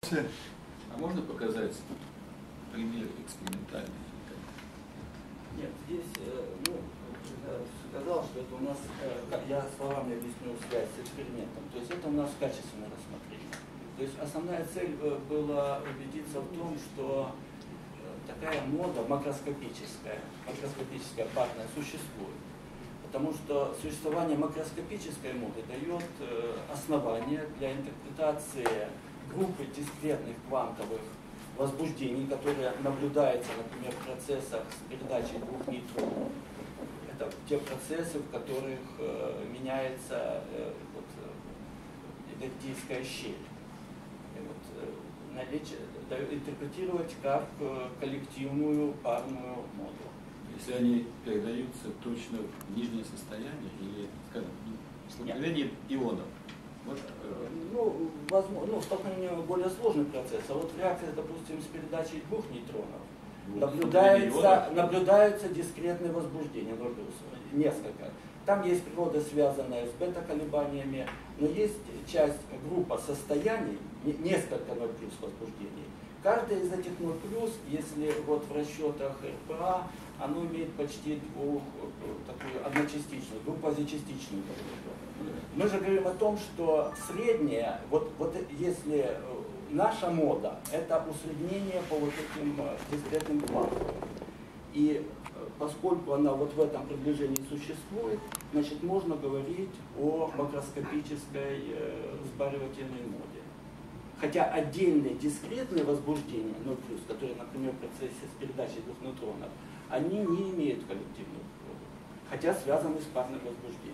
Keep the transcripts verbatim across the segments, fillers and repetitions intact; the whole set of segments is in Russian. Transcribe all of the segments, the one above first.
А можно показать пример экспериментальный? Нет, здесь, ну, сказал, что это у нас, я словами объясню связь с экспериментом, то есть это у нас качественное рассмотрение. То есть основная цель была убедиться в том, что такая мода макроскопическая, макроскопическая парная существует. Потому что существование макроскопической моды дает основания для интерпретации группы дискретных квантовых возбуждений, которые наблюдаются, например, в процессах с передачей двух нейтронов. Это те процессы, в которых э, меняется э, вот, электрическая щель. И вот, э, наличие, да, интерпретировать как э, коллективную парную моду. Если они передаются точно в нижнее состояние или, скажем, столкновение ионов? Вот, э... Ну, возможно, ну, столкновение более сложный процесс. А вот реакция, допустим, с передачей двух нейтронов, вот, наблюдается, наблюдаются дискретные возбуждения, ноль плюс, несколько. Там есть природа, связанная с бета-колебаниями, но есть часть, группа состояний, несколько ноль плюс возбуждений. Каждая из этих ноль плюс, если вот в расчетах эр пэ а, оно имеет почти двух, такую одночастичную, двухпозичастичную группу. Мы же говорим о том, что среднее, вот, вот если наша мода, это усреднение по вот этим дискретным квантам. И поскольку она вот в этом приближении существует, значит, можно говорить о макроскопической э, сбаривательной моде. Хотя отдельные дискретные возбуждения, ноль плюс, которые, например, в процессе с передачей двух нейтронов, они не имеют коллективную природу, хотя связаны с парным возбуждением.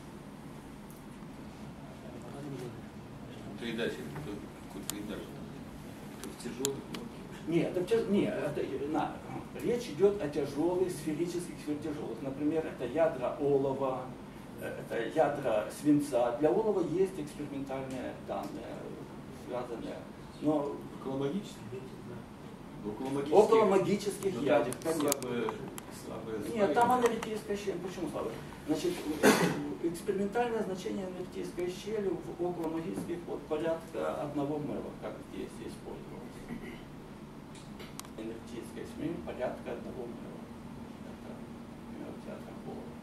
Передача, какой передача? Это в тяжелых? Нет, это, нет это, на, речь идет о тяжелых, сферических, сверхтяжелых. Например, это ядра олова, это ядра свинца. Для олова есть экспериментальные данные, связанные. Но около магических? Около магических ядер, конечно. Слабые, слабые Нет, там аналитическая щель. Почему слабая? Значит, экспериментальное значение аналитической щели в околомагических вот порядка одного мэва, как здесь использовалось. Аналитическая смесь порядка одного мэва. Это ядра олова.